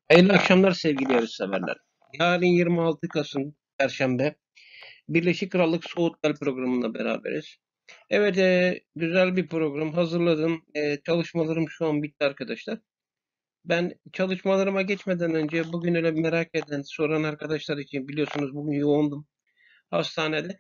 Hayırlı akşamlar sevgili yarışseverler. Yarın 26 Kasım Perşembe Birleşik Krallık Soğutlar programında beraberiz. Evet, güzel bir program hazırladım. Çalışmalarım şu an bitti arkadaşlar. Ben çalışmalarıma geçmeden önce bugün öyle merak eden, soran arkadaşlar için biliyorsunuz bugün yoğundum hastanede.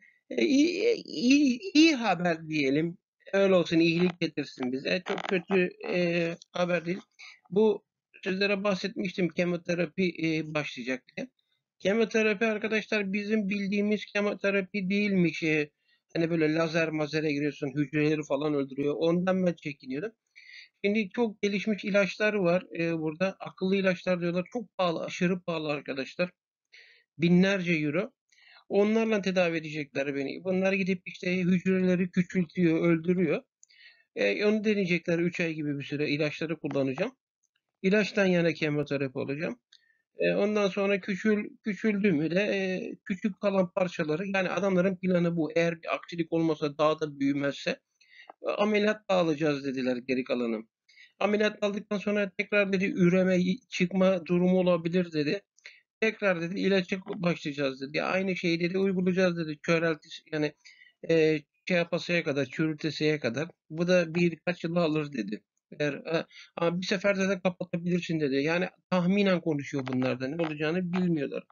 İyi haber diyelim. Öyle olsun, iyilik getirsin bize. Çok kötü haber değil. Bu sizlere bahsetmiştim, kemoterapi başlayacak diye. Kemoterapi arkadaşlar bizim bildiğimiz kemoterapi değilmiş. Hani böyle lazer mazere giriyorsun, hücreleri falan öldürüyor. Ondan ben çekiniyordum. Şimdi çok gelişmiş ilaçlar var burada. Akıllı ilaçlar diyorlar. Çok pahalı, aşırı pahalı arkadaşlar. Binlerce euro. Onlarla tedavi edecekler beni. Bunlar gidip işte hücreleri küçültüyor, öldürüyor. Onu deneyecekler 3 ay gibi bir süre. İlaçları kullanacağım. İlaçtan yana kemoterapi olacağım. Ondan sonra küçüldü mü de küçük kalan parçaları, yani adamların planı bu. Eğer bir aksilik olmasa, daha da büyümezse ameliyat alacağız dediler geri kalanı. Ameliyat aldıktan sonra tekrar dedi üreme çıkma durumu olabilir dedi. Tekrar dedi ilaça başlayacağız dedi. Aynı şeyi dedi uygulayacağız dedi. Köreltisi yani şey yapasıya kadar, çürütesiye kadar. Bu da birkaç yıl alır dedi. Eğer, ama bir seferde de kapatabilirsin dedi. Yani tahminen konuşuyor bunlarda. Ne olacağını bilmiyorlar.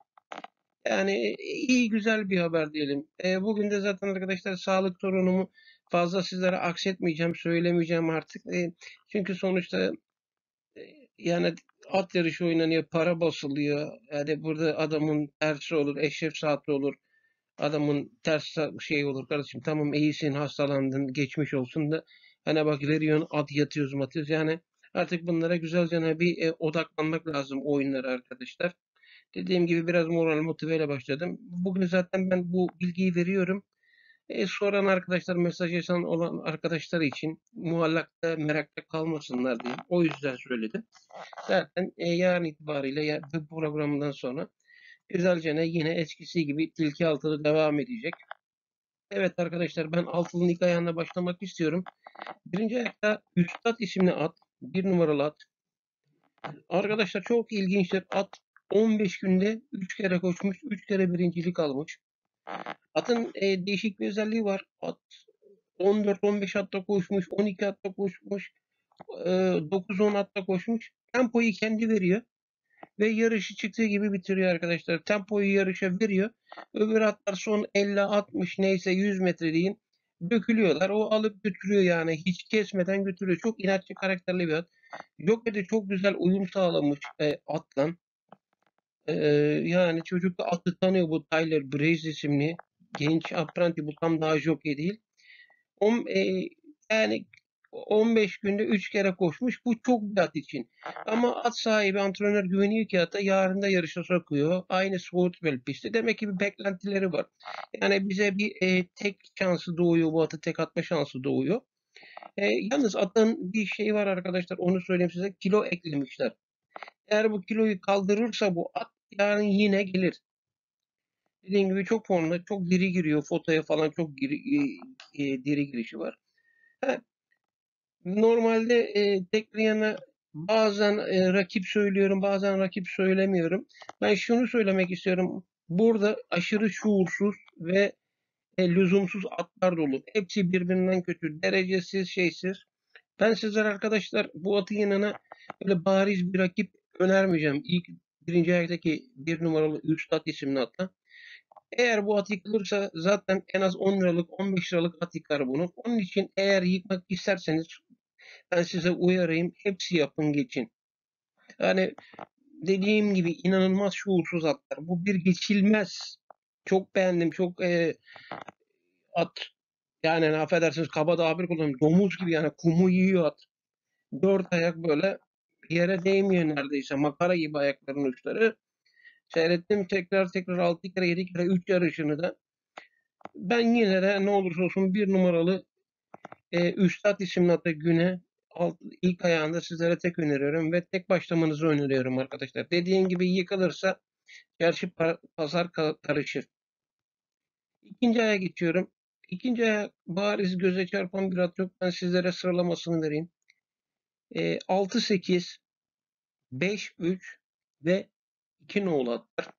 Yani iyi güzel bir haber diyelim. Bugün de zaten arkadaşlar sağlık sorunumu fazla sizlere aksetmeyeceğim, söylemeyeceğim artık. Çünkü sonuçta yani at yarışı oynanıyor, para basılıyor. Yani burada adamın tersi olur, eşref saati olur. Adamın ters şey olur kardeşim. Tamam iyisin, hastalandın, geçmiş olsun da hani bak veriyorsun at yatıyoruz matıyoruz. Yani artık bunlara güzelce bir odaklanmak lazım oyunlara arkadaşlar. Dediğim gibi biraz moral motiveyle başladım. Bugün zaten ben bu bilgiyi veriyorum. Soran arkadaşlar, mesaj yazan olan arkadaşlar için muallakta, merakta kalmasınlar diye. O yüzden söyledim. Zaten yarın itibariyle bu programdan sonra güzelce yine eskisi gibi tilki altılı devam edecek. Evet arkadaşlar, ben altılının ilk ayağına başlamak istiyorum. Birinci ayakta Üstad isimli at. Bir numaralı at. Arkadaşlar çok ilginçtir. At 15 günde 3 kere koşmuş. 3 kere birincilik almış. Atın değişik bir özelliği var. At 14-15 hatta koşmuş. 12 hatta koşmuş. 9-10 hatta koşmuş. Tempoyu kendi veriyor. Ve yarışı çıktığı gibi bitiriyor arkadaşlar. Tempoyu yarışa veriyor. Öbür atlar son 50-60 neyse 100 metre deyin dökülüyorlar. O alıp götürüyor yani. Hiç kesmeden götürüyor. Çok inatçı karakterli bir at. Jockey çok güzel uyum sağlamış atla. E, Yani çocuk da atı tanıyor, bu Tyler Braze isimli genç apprenti. Bu tam daha jockey değil. On, yani 15 günde 3 kere koşmuş. Bu çok bir at için. Ama at sahibi antrenör güveniyor ki ata, yarın da yarışa sokuyor. Aynı Southwell pisti. Demek ki bir beklentileri var. Yani bize bir tek şansı doğuyor. Bu atı tek atma şansı doğuyor. Yalnız atın bir şey var arkadaşlar. Onu söyleyeyim size. Kilo eklemişler. Eğer bu kiloyu kaldırırsa bu at yarın yine gelir. Dediğim gibi çok formda, çok diri giriyor. Fotoya falan çok diri girişi var. Ha, normalde tekriyana bazen rakip söylüyorum, bazen rakip söylemiyorum. Ben şunu söylemek istiyorum. Burada aşırı şuursuz ve lüzumsuz atlar dolu. Hepsi birbirinden kötü, derecesiz, şeysiz. Ben sizlere arkadaşlar bu atı yanına öyle bariz bir rakip önermeyeceğim. İlk birinci ayaktaki bir numaralı Üstad isimli atla. Eğer bu at yıkılırsa zaten en az 10 liralık, 15 liralık at yıkar bunu. Onun için eğer yıkmak isterseniz ben size uyarayım. Hepsi yapın geçin. Yani dediğim gibi inanılmaz şuursuz atlar. Bu bir geçilmez. Çok beğendim. Çok at, yani affedersiniz kaba tabir kullanıyorum. Domuz gibi yani kumu yiyor at. Dört ayak böyle yere değmiyor neredeyse. Makara gibi ayakların uçları. Seyrettim tekrar tekrar 6 kere 7 kere 3 yarışını da. Ben yine de ne olursa olsun bir numaralı Üstad isimli atı güne ilk ayağında sizlere tek öneriyorum ve tek başlamanızı öneriyorum arkadaşlar. Dediğim gibi yıkılırsa gerçi pazar karışır. İkinci aya geçiyorum. İkinci aya bariz göze çarpan bir at yok. Ben sizlere sıralamasını vereyim. 6-8, 5-3, ve 2 nolu atlar.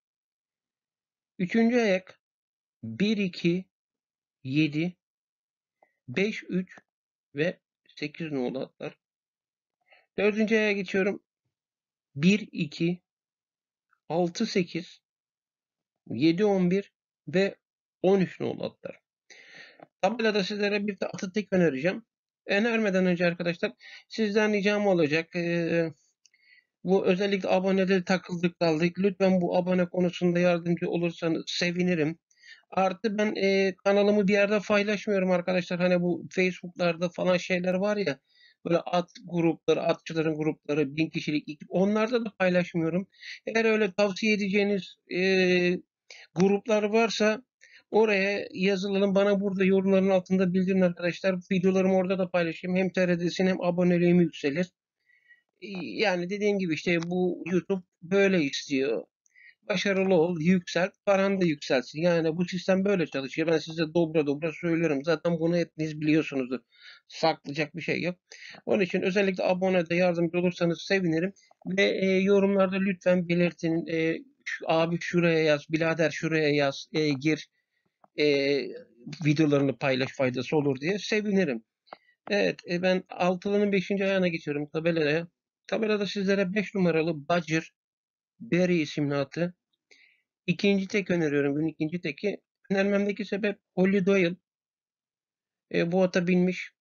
Üçüncü ayak 1, 2, 7, 5, 3 ve 8 nolu atlar. Dördüncü aya geçiyorum. 1, 2, 6, 8, 7, 11 ve 13 nolu atlar. Tabelada sizlere bir de atı tek önereceğim. Önermeden önce arkadaşlar sizden ricam olacak. Bu özellikle abonede takıldık kaldık. Lütfen bu abone konusunda yardımcı olursanız sevinirim. Artı ben kanalımı bir yerde paylaşmıyorum arkadaşlar. Hani bu Facebook'larda falan şeyler var ya. Böyle at grupları, atçıların grupları, 1000 kişilik ekip. Onlarda da paylaşmıyorum. Eğer öyle tavsiye edeceğiniz gruplar varsa oraya yazılalım. Bana burada yorumların altında bildirin arkadaşlar. Videolarımı orada da paylaşayım. Hem TRD'sin hem aboneliğim yükselir. Yani dediğim gibi işte bu YouTube böyle istiyor. Başarılı ol, yükselt, paran da yükselsin. Yani bu sistem böyle çalışıyor. Ben size dobra dobra söylüyorum. Zaten bunu hepiniz biliyorsunuzdur. Saklayacak bir şey yok. Onun için özellikle abonede yardımcı olursanız sevinirim. Ve yorumlarda lütfen belirtin. Abi şuraya yaz, birader şuraya yaz, gir, e, videolarını paylaş faydası olur diye sevinirim. Evet, ben altılının 5. ayağına geçiyorum tabelaya. Tabelada sizlere 5 numaralı Badger Berry isimli atı. İkinci tek öneriyorum. Gün ikinci teki. Önermemdeki sebep Holly Doyle. Bu ata binmiş.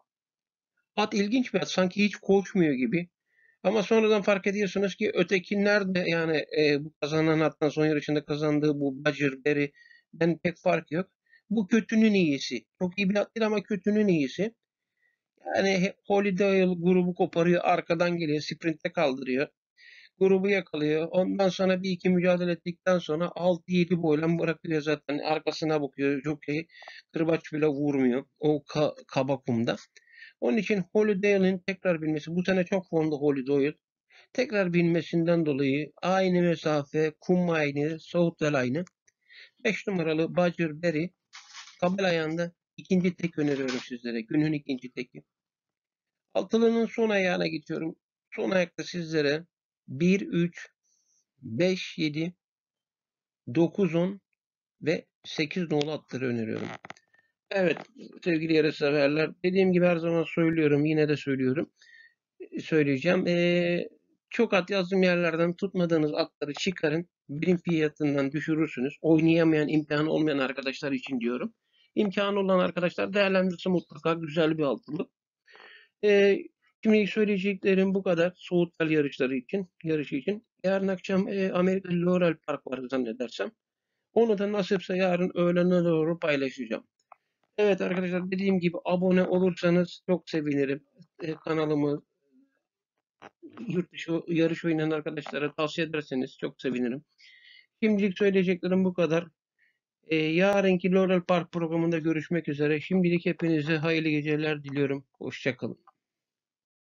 At ilginç bir at. Sanki hiç koşmuyor gibi. Ama sonradan fark ediyorsunuz ki ötekiler de yani bu kazanan attan son yarışında kazandığı bu Badger Berry'den pek fark yok. Bu kötünün iyisi. Çok iyi bir at değil ama kötünün iyisi. Yani Holly Doyle grubu koparıyor. Arkadan geliyor. Sprint'te kaldırıyor. Grubu yakalıyor. Ondan sonra bir iki mücadele ettikten sonra 6-7 boylan bırakıyor zaten. Arkasına bakıyor. Jockey kırbaç bile vurmuyor. O kaba kumda. Onun için Holiday'ın tekrar binmesi. Bu sene çok formda Holiday. Tekrar binmesinden dolayı aynı mesafe, kum aynı, Southwell aynı. 5 numaralı Badger Berry tabel ayağında ikinci tek öneriyorum sizlere. Günün ikinci teki. Altılının son ayağına geçiyorum. Son ayakta sizlere 1, 3, 5, 7, 9, 10 ve 8 nolu atları öneriyorum. Evet sevgili yarışseverler, dediğim gibi her zaman söylüyorum, yine de söyleyeceğim. Çok at yazdığım yerlerden tutmadığınız atları çıkarın. Birim fiyatından düşürürsünüz. Oynayamayan, imkanı olmayan arkadaşlar için diyorum. İmkanı olan arkadaşlar değerlendirse mutlaka güzel bir altılık. Ee, Şimdi söyleyeceklerim bu kadar. Soğutlar yarışı için. Yarın akşam Amerika Laurel Park var zannedersem. Onu da nasipse yarın öğlene doğru paylaşacağım. Evet arkadaşlar dediğim gibi abone olursanız çok sevinirim. Kanalımı yurt dışı yarış oynayan arkadaşlara tavsiye ederseniz çok sevinirim. Şimdilik söyleyeceklerim bu kadar. Yarınki Laurel Park programında görüşmek üzere. Şimdilik hepinize hayırlı geceler diliyorum. Hoşçakalın.